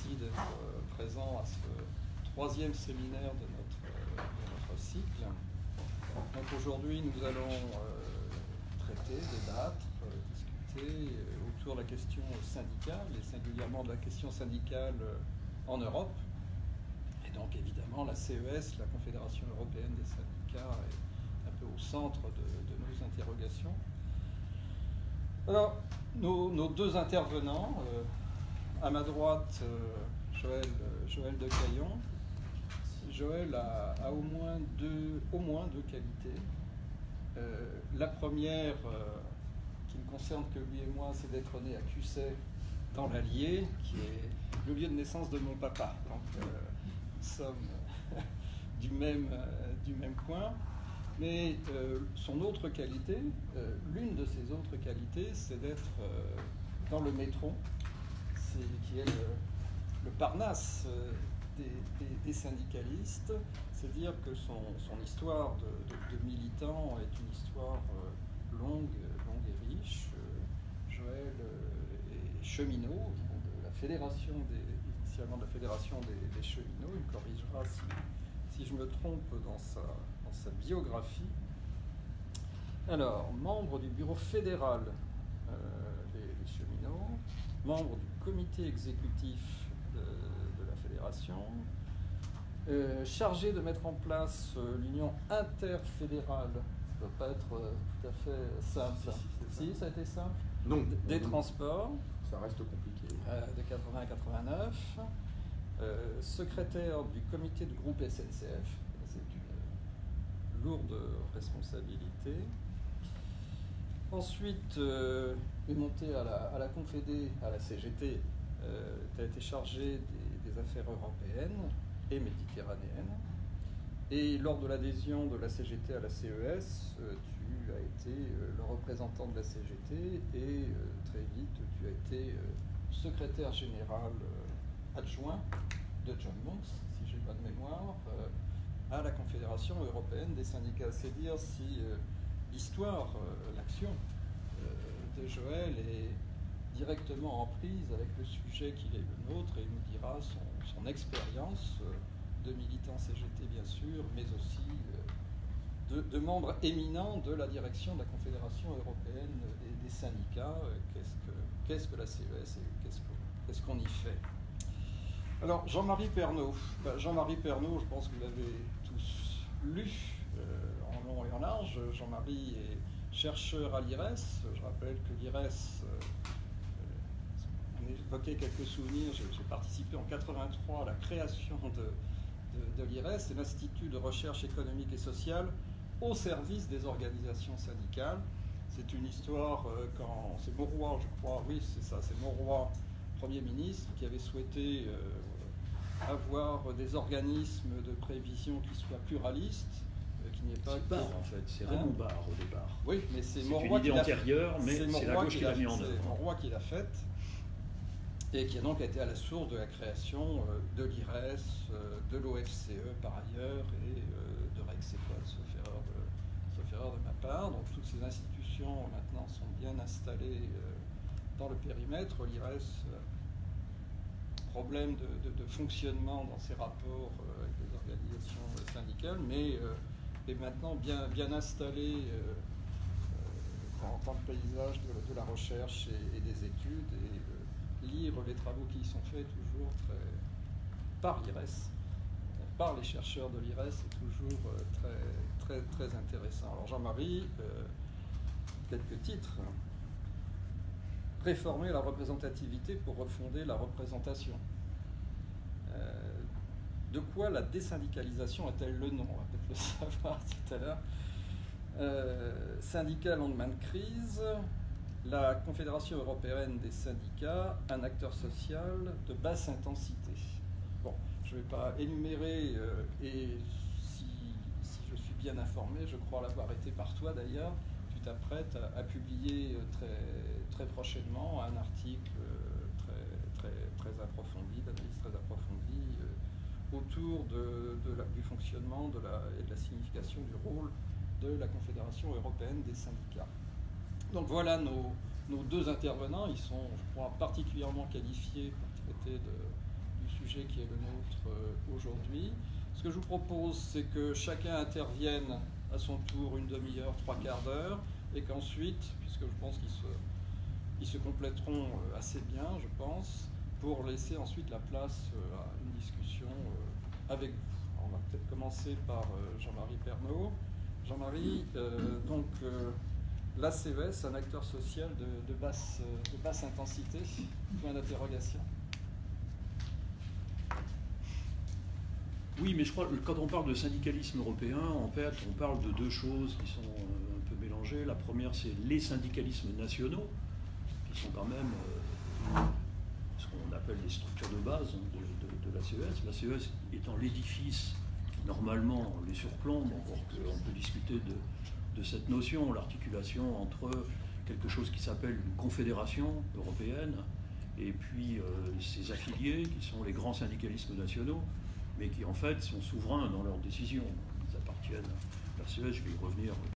merci d'être présent à ce troisième séminaire de notre cycle. Donc aujourd'hui, nous allons traiter, débattre, discuter autour de la question syndicale, et singulièrement de la question syndicale en Europe. Et donc évidemment, la CES, la Confédération européenne des syndicats, est un peu au centre de nos interrogations. Alors, nos deux intervenants, à ma droite, Joël Decaillon. Joël a au moins deux qualités. La première, qui ne concerne que lui et moi, c'est d'être né à Cusset, dans l'Allier, qui est le lieu de naissance de mon papa. Donc, nous sommes du même coin. Mais son autre qualité, l'une de ses autres qualités, c'est d'être dans le métron, qui est le Parnasse des syndicalistes. C'est-à-dire que son histoire de militant est une histoire longue et riche. Joël est cheminot, de la fédération initialement de la fédération des cheminots. Il me corrigera si je me trompe dans sa biographie. Alors, membre du bureau fédéral des cheminots, membre du comité exécutif de la fédération, chargé de mettre en place l'union interfédérale. Ça ne doit pas être tout à fait simple. Si, ça a été simple. Non. Des transports. Ça reste compliqué. De 80 à 89. Secrétaire du comité de groupe SNCF. C'est une lourde responsabilité. Ensuite, est monté à la Confédé, à la CGT. Tu as été chargé des affaires européennes et méditerranéennes. Et lors de l'adhésion de la CGT à la CES, tu as été le représentant de la CGT et très vite, tu as été secrétaire général adjoint de John Monks, si j'ai pas de mémoire, à la Confédération européenne des syndicats. C'est dire si l'histoire, l'action de Joël est directement en prise avec le sujet qui est le nôtre, et il nous dira son expérience de militant CGT bien sûr, mais aussi de membre éminent de la direction de la Confédération européenne des syndicats. Qu'est-ce que la CES et qu'est-ce qu'on y fait? Alors, Jean-Marie Pernaut. Jean-Marie Pernaut, je pense que vous l'avez tous lu en long et en large. Jean-Marie est chercheur à l'IRES. Je rappelle que l'IRES, on évoquait quelques souvenirs, j'ai participé en 83 à la création de l'IRES, c'est l'Institut de recherche économique et sociale au service des organisations syndicales. C'est une histoire quand c'est Mauroy, je crois, oui c'est ça, c'est Mauroy, Premier ministre, qui avait souhaité avoir des organismes de prévision qui soient pluralistes, qu'il n'y ait pas... C'est Barre en fait, c'est Raymond Barre au départ. Oui, mais c'est une idée antérieure, mais c'est la gauche qui l'a mis en œuvre. C'est Mauroy qui l'a faite, et qui a donc été à la source de la création de l'IRES, de l'OFCE par ailleurs, et de Rexequod, sauf erreur de ma part. Donc toutes ces institutions maintenant sont bien installées dans le périmètre. L'IRES, problème de fonctionnement dans ses rapports avec les organisations syndicales, mais est maintenant bien installé dans le paysage de la recherche et des études, et lire les travaux qui y sont faits toujours par l'IRES, par les chercheurs de l'IRES, c'est toujours très intéressant. Alors Jean-Marie, quelques titres. Réformer la représentativité pour refonder la représentation. De quoi la désyndicalisation a-t-elle le nom? On va peut-être le savoir tout à l'heure. Syndicat lendemain de crise. La Confédération européenne des syndicats, un acteur social de basse intensité. Bon, je ne vais pas énumérer, et si je suis bien informé, je crois l'avoir été par toi d'ailleurs, tu t'apprêtes à publier très prochainement un article très approfondi, d'analyse très approfondie, autour du fonctionnement et de la signification du rôle de la Confédération européenne des syndicats. Donc voilà nos deux intervenants. Ils sont, je crois, particulièrement qualifiés pour traiter du sujet qui est le nôtre aujourd'hui. Ce que je vous propose, c'est que chacun intervienne à son tour une demi-heure, 3/4 d'heure, et qu'ensuite, puisque je pense qu'ils se compléteront assez bien, je pense, pour laisser ensuite la place à une discussion avec vous. On va peut-être commencer par Jean-Marie Pernaut. Jean-Marie, donc l'ACES, un acteur social de basse intensité, point d'interrogation. Oui, mais je crois que quand on parle de syndicalisme européen, en fait, on parle de deux choses qui sont un peu mélangées. La première, c'est les syndicalismes nationaux, qui sont quand même ce qu'on appelle les structures de base de l'ACES. L'ACES étant l'édifice qui, normalement, les surplombe, encore qu'on peut discuter de cette notion, l'articulation entre quelque chose qui s'appelle une confédération européenne et puis ses affiliés, qui sont les grands syndicalismes nationaux, mais qui en fait sont souverains dans leurs décisions. Ils appartiennent à l'ACES, je vais y revenir